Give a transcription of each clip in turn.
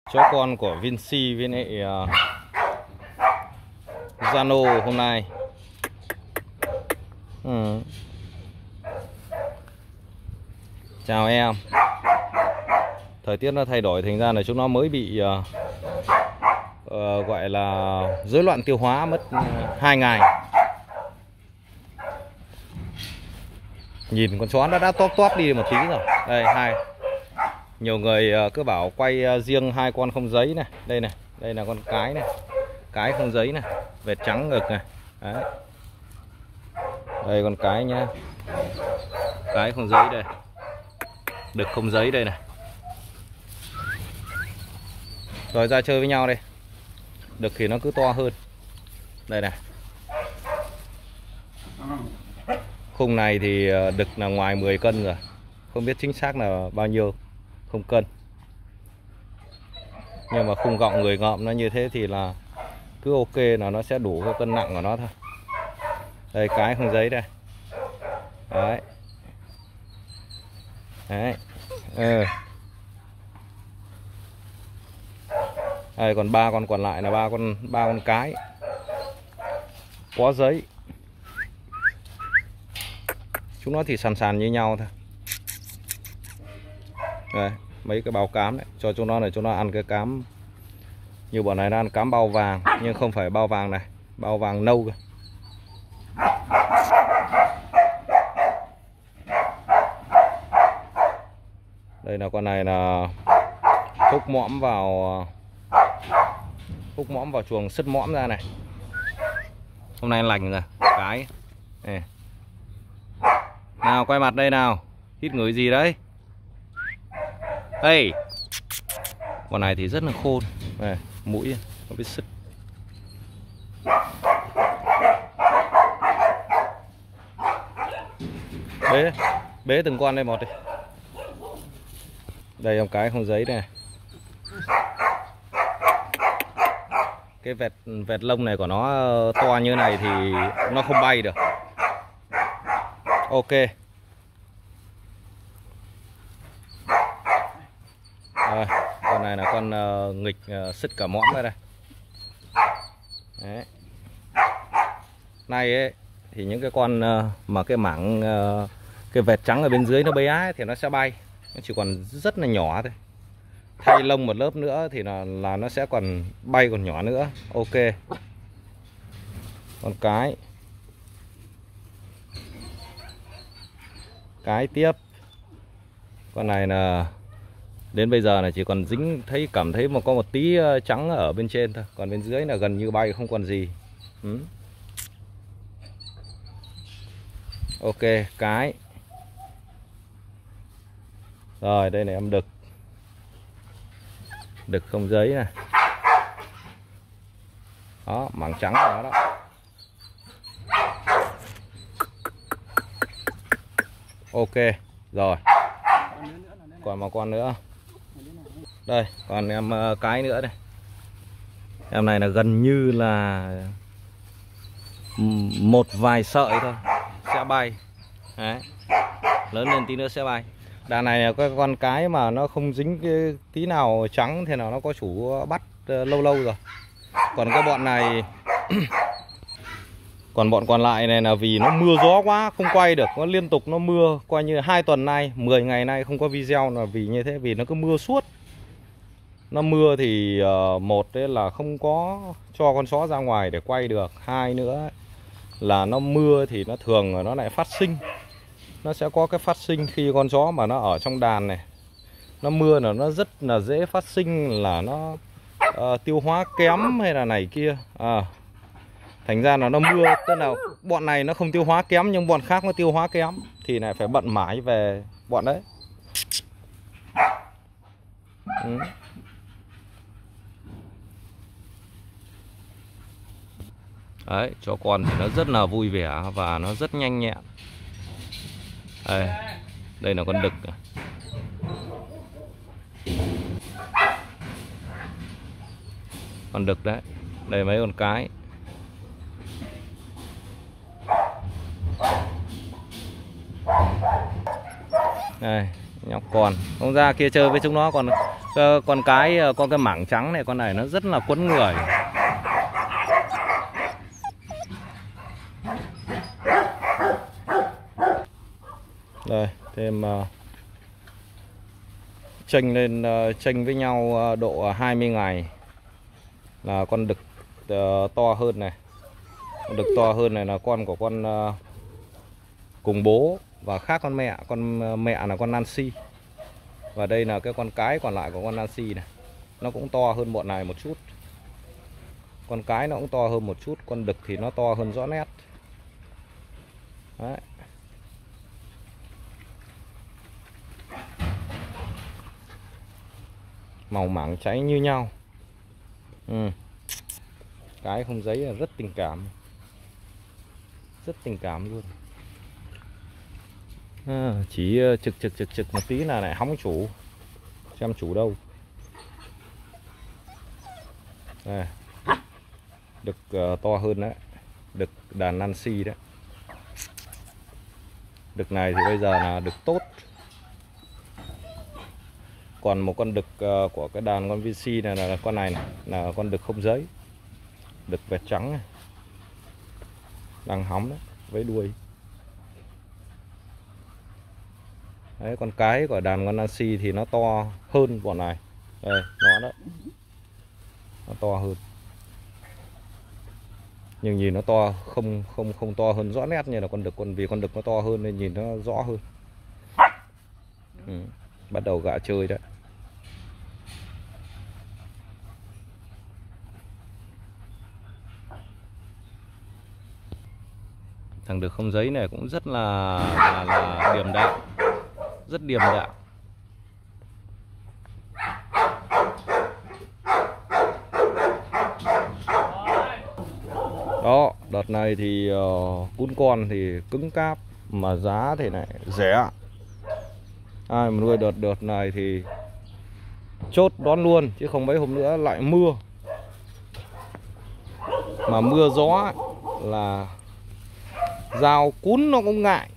Chó con của Vinci với lại Zano hôm nay. Chào em. Thời tiết nó thay đổi thành ra là chúng nó mới bị gọi là rối loạn tiêu hóa mất 2 ngày. Nhìn con chó nó đã tóp đi một tí rồi. Đây hai. Nhiều người cứ bảo quay riêng hai con không giấy này. Đây này, đây là con cái này. Cái không giấy này, vệt trắng ngực này. Đấy. Đây con cái nhá. Cái không giấy đây. Đực không giấy đây này. Rồi ra chơi với nhau đây. Đực thì nó cứ to hơn. Đây này. Khung này thì đực là ngoài 10 cân rồi. Không biết chính xác là bao nhiêu. Không cân. Nhưng mà khung gọng người ngợm nó như thế thì là cứ ok, là nó sẽ đủ cái cân nặng của nó thôi. Đây cái không giấy đây. Đấy. Đấy. Đây còn 3 con còn lại là ba con cái có giấy. Chúng nó thì sàn như nhau thôi. Đây, mấy cái bao cám đấy, cho chúng nó này, chúng nó ăn cái cám. Như bọn này nó ăn cám bao vàng, nhưng không phải bao vàng này, bao vàng nâu cơ. Đây là con này là húc mõm vào chuồng sứt mõm ra này. Hôm nay lành rồi, cái này. Nào quay mặt đây nào, hít ngửi gì đấy. Đây, con này thì rất là khôn này, mũi nó biết sứt. Bế từng con đây một đi. Đây ông cái không giấy này. Cái vẹt lông này của nó to như này thì nó không bay được. Ok. Rồi, con này là con nghịch sứt cả mõm ra đây. Đấy. Này ấy, thì những cái con mà cái mảng cái vẹt trắng ở bên dưới nó bé ấy, thì nó sẽ bay. Nó chỉ còn rất là nhỏ thôi. Thay lông một lớp nữa thì là nó sẽ còn bay còn nhỏ nữa. Ok. Con cái tiếp. Con này là đến bây giờ là chỉ còn dính, cảm thấy có một tí trắng ở bên trên thôi, còn bên dưới là gần như bay không còn gì. Ok, cái. Rồi đây này em đực. Đực không giấy này. Đó, mảng trắng của nó đó. Ok, rồi. Còn một con nữa. Đây, còn em cái nữa đây. Em này là gần như là một vài sợi thôi sẽ bay. Đấy. Lớn lên tí nữa sẽ bay. Đàn này là cái con cái mà nó không dính cái tí nào trắng thì nào nó có chủ bắt lâu rồi. Còn cái bọn này còn bọn còn lại này là vì nó mưa gió quá không quay được, nó liên tục nó mưa, coi như 2 tuần nay, 10 ngày nay không có video là vì như thế, vì nó cứ mưa suốt. Nó mưa thì một đấy là không có cho con chó ra ngoài để quay được, hai nữa là nó mưa thì nó thường nó lại phát sinh. Nó sẽ có cái phát sinh khi con chó mà nó ở trong đàn này. Nó mưa là nó rất là dễ phát sinh là nó tiêu hóa kém hay là này kia. Thành ra là nó mưa, tức là bọn này nó không tiêu hóa kém nhưng bọn khác nó tiêu hóa kém thì lại phải bận mãi về bọn đấy. Đấy, chó con thì nó rất là vui vẻ và nó rất nhanh nhẹn. Đây là con đực. Con đực đấy. Đây mấy con cái. Đây, nhóc Con ra kia chơi với chúng nó. Còn con cái có cái mảng trắng này, con này nó rất là quấn người. Đây thêm chênh với nhau độ 20 ngày là con đực to hơn này. Con đực to hơn này là con của con cùng bố và khác con mẹ là con Nancy. Và đây là cái con cái còn lại của con Nancy này. Nó cũng to hơn bọn này một chút. Con cái nó cũng to hơn một chút. Con đực thì nó to hơn rõ nét. Đấy. Màu mảng cháy như nhau. Cái không giấy là rất tình cảm. Rất tình cảm luôn. Chỉ trực một tí là lại hóng chủ. Xem chủ đâu. Đây. Đực to hơn đấy. Đực đàn Nancy đấy. Đực này thì bây giờ là đực tốt. Còn một con đực của cái đàn con VC này là con này, là con đực không giấy. Đực vẹt trắng này. Đang hóng đấy, với đuôi. Đấy, con cái của đàn con Nancy thì nó to hơn bọn này. Đây, nó đó. Nó to hơn. Nhưng nhìn nó to không to hơn rõ nét như là con đực, vì con đực nó to hơn nên nhìn nó rõ hơn. Bắt đầu gạ chơi đấy. Thằng đực không giấy này cũng rất là điềm đạm. Rất điềm đạm. Đó, đợt này thì cún con thì cứng cáp mà giá thì lại rẻ. Ai mà nuôi đợt này thì chốt đón luôn, chứ không mấy hôm nữa lại mưa. Mà mưa gió là giao cún nó cũng ngại.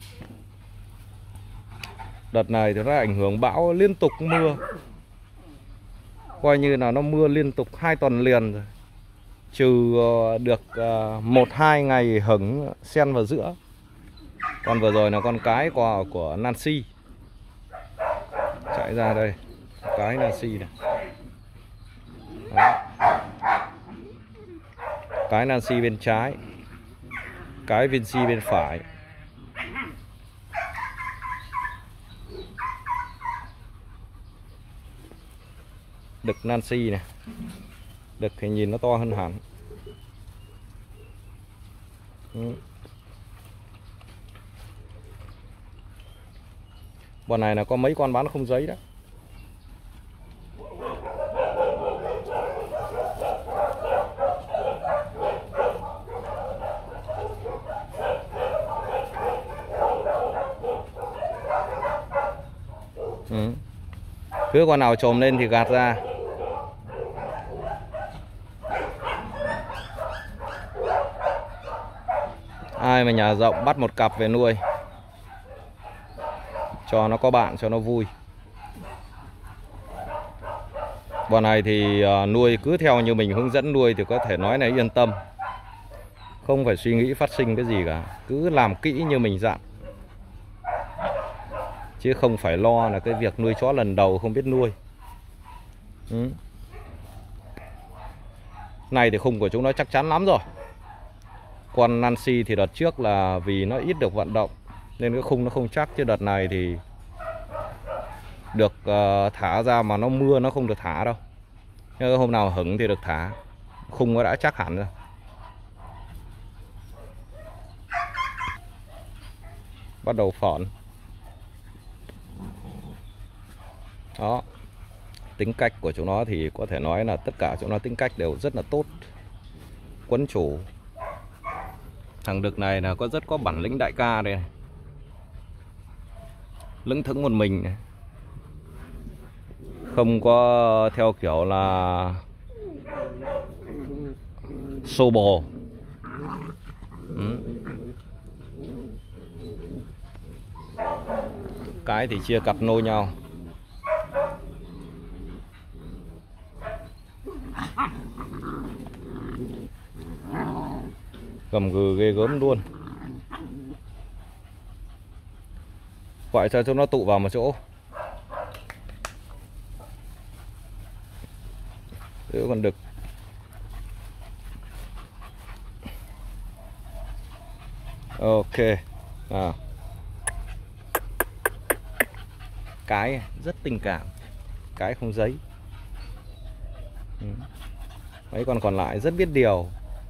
Đợt này thì nó ảnh hưởng bão liên tục mưa. Coi như là nó mưa liên tục 2 tuần liền rồi. Trừ được 1-2 ngày hứng xen vào giữa. Còn vừa rồi là con cái của Nancy. Chạy ra đây. Cái Nancy này. Đó. Cái Nancy bên trái. Cái Vinci bên phải. Đực Nancy này. Đực thì nhìn nó to hơn hẳn. Bọn này là có mấy con bán không giấy đó. Cứ con nào trồm lên thì gạt ra. Ai mà nhà rộng bắt một cặp về nuôi cho nó có bạn, cho nó vui. Bọn này thì nuôi cứ theo như mình hướng dẫn nuôi thì có thể nói là yên tâm. Không phải suy nghĩ phát sinh cái gì cả. Cứ làm kỹ như mình dặn. Chứ không phải lo là cái việc nuôi chó lần đầu không biết nuôi. Này thì khung của chúng nó chắc chắn lắm rồi. Con Nancy thì đợt trước là vì nó ít được vận động nên cái khung nó không chắc. Chứ đợt này thì được thả ra mà nó mưa nó không được thả đâu. Nhưng hôm nào hứng thì được thả. Khung nó đã chắc hẳn rồi. Bắt đầu phỏn. Đó. Tính cách của chúng nó thì có thể nói là tất cả chúng nó tính cách đều rất là tốt. Quấn chủ. Thằng đực này là rất có bản lĩnh đại ca đây này. Lững thững một mình này. Không có theo kiểu là xô bồ. Cái thì chia cặp nôi nhau. Gầm gừ ghê gớm luôn. Gọi cho chúng nó tụ vào một chỗ. Giữ con đực. Ok. Cái rất tình cảm. Cái không giấy. Mấy con còn lại rất biết điều.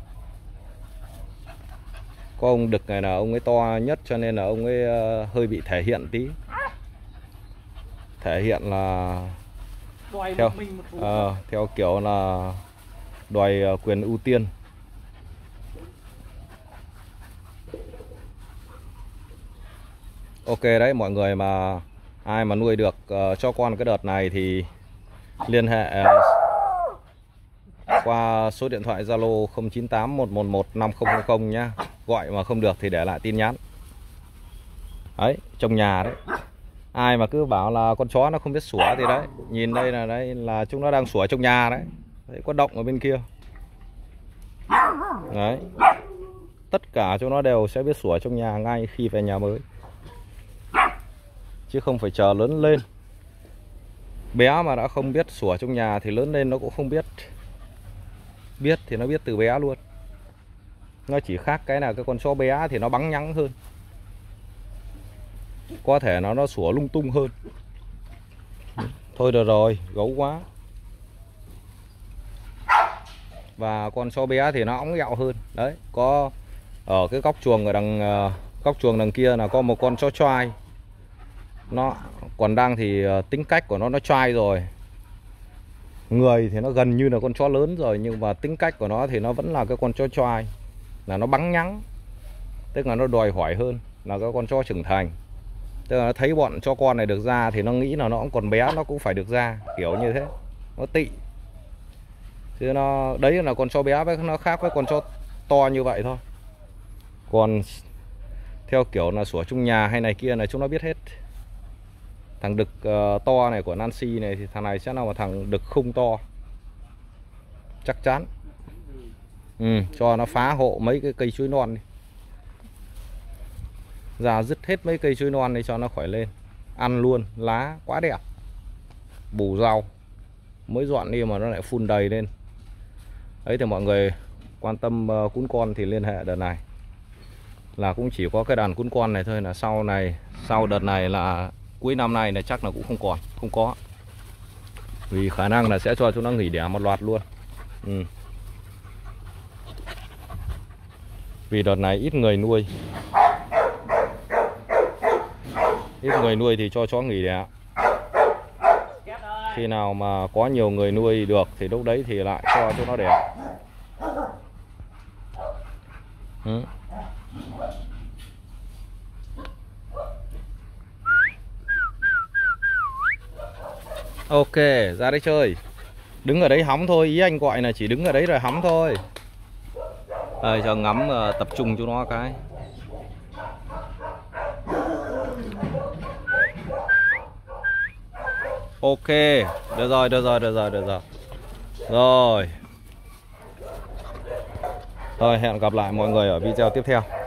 Có ông đực này là ông ấy to nhất cho nên là ông ấy hơi bị thể hiện tí. Thể hiện là theo kiểu là đòi quyền ưu tiên. Ok đấy, mọi người mà ai mà nuôi được cho con cái đợt này thì liên hệ qua số điện thoại Zalo 0981115000 nhá. Gọi mà không được thì để lại tin nhắn. Đấy, trong nhà đấy. Ai mà cứ bảo là con chó nó không biết sủa thì đấy, nhìn đây là chúng nó đang sủa trong nhà đấy. Đấy, có động ở bên kia. Đấy. Tất cả chúng nó đều sẽ biết sủa trong nhà ngay khi về nhà mới. Chứ không phải chờ lớn lên. Bé mà đã không biết sủa trong nhà thì lớn lên nó cũng không biết. Biết thì nó biết từ bé luôn. Nó chỉ khác cái là cái con chó bé thì nó bắn nhắng hơn. Có thể nó sủa lung tung hơn. Thôi được rồi, gấu quá. Và con chó bé thì nó óng ghẹo hơn. Đấy, có ở cái góc chuồng ở góc chuồng đằng kia là có một con chó choai. Nó còn đang thì tính cách của nó choai rồi. Người thì nó gần như là con chó lớn rồi, nhưng mà tính cách của nó thì nó vẫn là cái con chó choai. Là nó bắn nhắng. Tức là nó đòi hỏi hơn là cái con chó trưởng thành. Tức là nó thấy bọn cho con này được ra thì nó nghĩ là nó cũng còn bé, nó cũng phải được ra, kiểu như thế. Nó tị. Chứ nó đấy là con chó bé với nó khác với con chó to như vậy thôi. Còn theo kiểu là sủa trong nhà hay này kia này chúng nó biết hết. Thằng đực to này của Nancy này thì thằng này sẽ là một thằng đực khung to. Chắc chắn. Cho nó phá hộ mấy cái cây chuối non đi. Ra dứt hết mấy cây chuối non đi cho nó khỏi lên. Ăn luôn, lá quá đẹp. Bù rau. Mới dọn đi mà nó lại phun đầy lên. Ấy thì mọi người quan tâm cún con thì liên hệ đợt này. Là cũng chỉ có cái đàn cún con này thôi, là sau đợt này là cuối năm nay là chắc là cũng không có. Vì khả năng là sẽ cho chúng nó nghỉ đẻ một loạt luôn. Vì đợt này ít người nuôi. Ít người nuôi thì cho chó nghỉ đẻ. Khi nào mà có nhiều người nuôi được thì lúc đấy thì lại cho chúng nó đẻ. Ok, ra đây chơi. Đứng ở đấy hóng thôi, ý anh gọi là chỉ đứng ở đấy rồi hóng thôi. Giờ ngắm tập trung cho nó cái. Ok, được rồi. Rồi, hẹn gặp lại mọi người ở video tiếp theo.